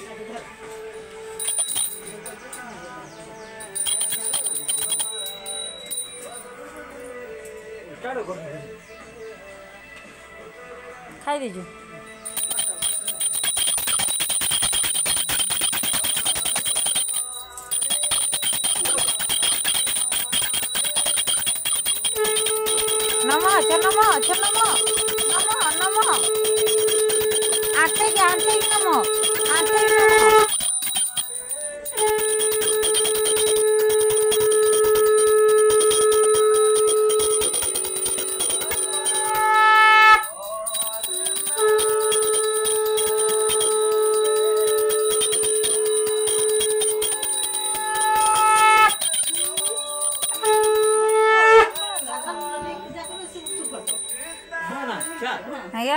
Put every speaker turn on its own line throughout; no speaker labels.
खाई दीजिए नमो नमो नमो नमो नमो आटे नमो आटे नमो आया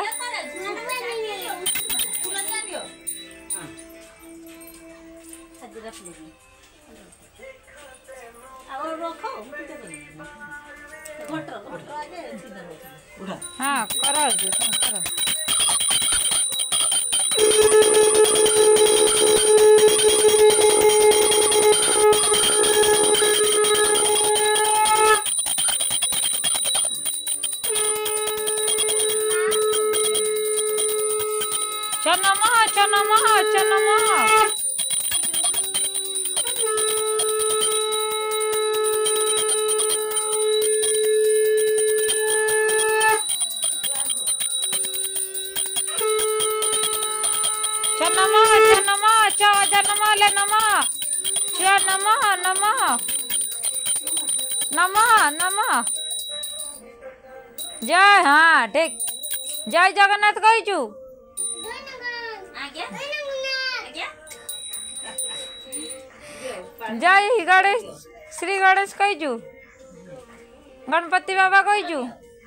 हाँ करो करो चनमा चनमा चनमा चनमा चनमा चनमा ले नमा नमा नमा नमा नमा जय हाँ ठीक जय जगन्नाथ कहीचु जय गणेश श्री गणेश कहीचु गणपति बाबा कहीचु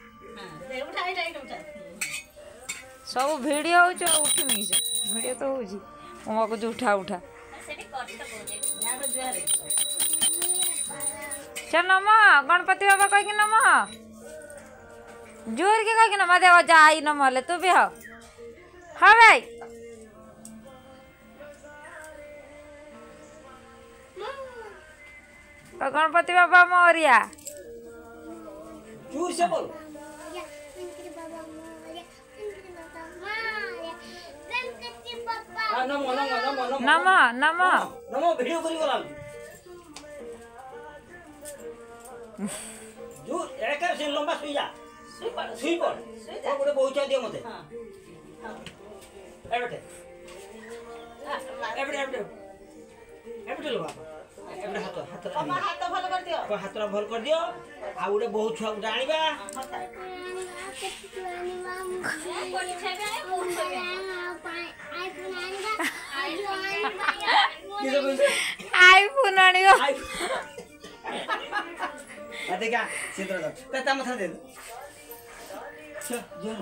सब वीडियो हो उठुनी वीडियो तो हो कुछ उठा उठा चल नम गणपति बाबा कहीकि नम जोर के कहीकि नम देख जा नम तू भी हाँ भाई तो गणपति बाबा मोरिया
जोर से बोल नमो नमो नमो
नमो नमो
नमो वीडियो करी गला जो एक से लंबा सुई जा सुई पड़ वो बड़े बहुत दियो मते हां एबटे एबटे एबटे एबटे लो बाबा एबटे हाथ हाथ भल कर दियो हाथ भल कर दियो आ उडे बहुत छुआ उडे आनिबा
आईफोन आनियो
अते क्या सिद्र दो कता मथा दे दो चल जोर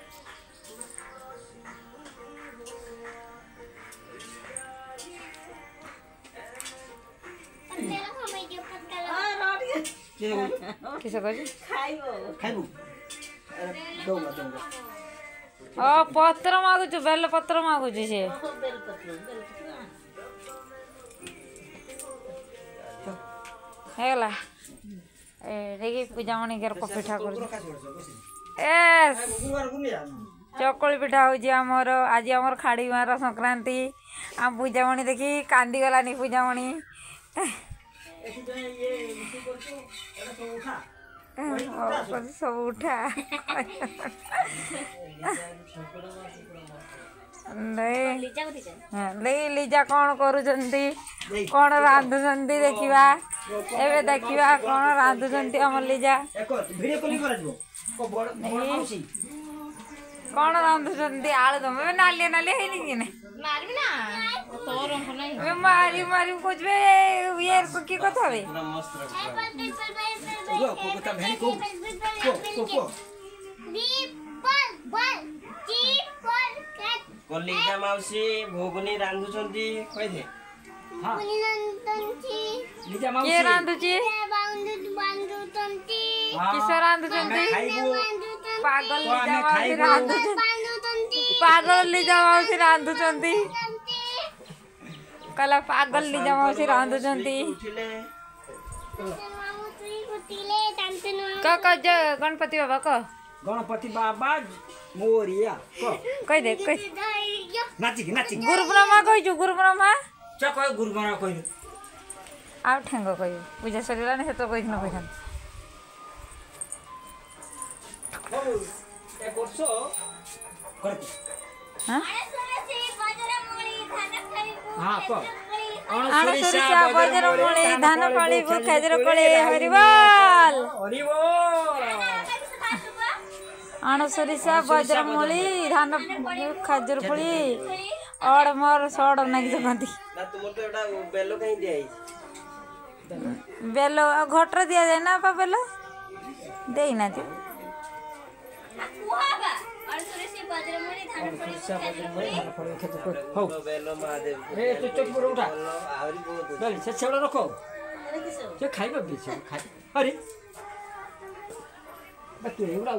किसे कहू
खाइबो खाइबो दोगा दोगा
ओ पत्र मागुछु बेल पत्र मागुछु से
बेल पत्र
हेला ए देखि पूजा मणि केर पिठा कर एस चकुली पिठा होजी हमर आज हमर खाड़ीमार संक्रांति आ पूजा मणि देखि कांदी गलानी पूजा मणि सब उठा लीजा कौन करुचंती कौन रांधुचंती देखिबा एबे देखिबा कौन रांधुचंती हमर लीजा कौन रांधुचंती आलू दम नालिया नालिया हेनी कि ने मारबी ना तोर हम नहीं मारी मारी कुछ बे यार को की कथा बे
यो को कथा भेनी को कलिका माउसी भोगनी रांधुचंती कहि हां लीजा माउसी
के रांधुची
बांधुचंती
किस रांधुचंती
खाइबो
पागल लीजा माउसी रांधुचंती पागल लीजा माउसी रांधुचंती कहला पागल निजा मौसी रांधुचंती क गणपति बाबा क
गणपति बाबा मोरिया
कह दे
नाची
गुरु ब्रह्मा कहू गुरु ब्रह्मा
चा कह गुरु ब्रह्मा कह
आ ठेंग कह पूजा सरला से तो कही न कही अणसुरिसा बजर मुली धान पाली खेजर कोले हरिवाल अणसुरिसा बजर मुली धान खजूर फुली और मोर सड़ नागी जगंती बेलो घटर दिया जाए ना पा बेलो दे ना
रखो खाई